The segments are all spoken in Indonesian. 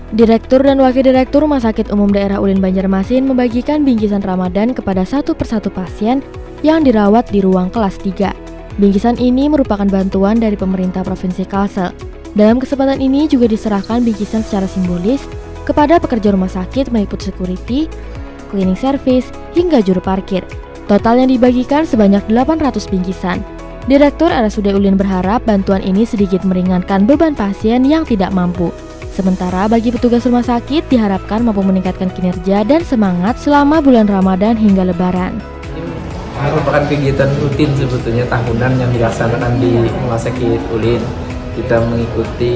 Direktur dan Wakil Direktur Rumah Sakit Umum Daerah Ulin Banjarmasin membagikan bingkisan Ramadan kepada satu persatu pasien yang dirawat di ruang kelas 3. Bingkisan ini merupakan bantuan dari pemerintah Provinsi Kalsel. Dalam kesempatan ini juga diserahkan bingkisan secara simbolis kepada pekerja rumah sakit meliputi security, cleaning service, hingga juru parkir. Total yang dibagikan sebanyak 800 bingkisan. Direktur RSUD Ulin berharap bantuan ini sedikit meringankan beban pasien yang tidak mampu. Sementara bagi petugas rumah sakit diharapkan mampu meningkatkan kinerja dan semangat selama bulan Ramadan hingga Lebaran. Ini merupakan kegiatan rutin sebetulnya tahunan yang dilaksanakan di Rumah Sakit Ulin. Kita mengikuti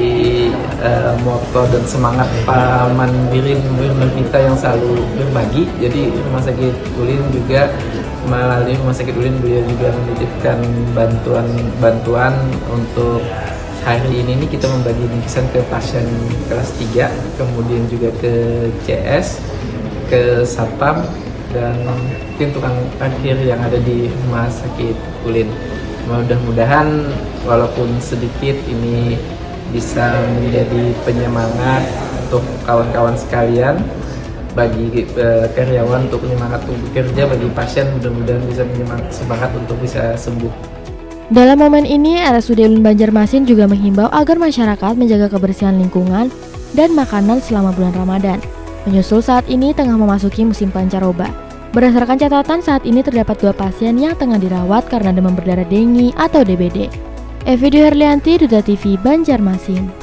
moto dan semangat Pak Mandirin kita yang selalu berbagi. Jadi Rumah Sakit Ulin juga melalui Rumah Sakit Ulin beliau juga menitipkan bantuan untuk hari ini kita membagi bingkisan ke pasien kelas 3, kemudian juga ke CS, ke Satpam, dan mungkin tukang parkir yang ada di Rumah Sakit Ulin. Mudah-mudahan walaupun sedikit ini bisa menjadi penyemangat untuk kawan-kawan sekalian, bagi karyawan untuk penyemangat untuk bekerja, bagi pasien mudah-mudahan bisa semangat untuk bisa sembuh. Dalam momen ini, RSUD Ulin Banjarmasin juga menghimbau agar masyarakat menjaga kebersihan lingkungan dan makanan selama bulan Ramadan. Menyusul saat ini tengah memasuki musim pancaroba. Berdasarkan catatan, saat ini terdapat 2 pasien yang tengah dirawat karena demam berdarah dengue atau DBD. Evidio Herlianti, Duta TV Banjarmasin.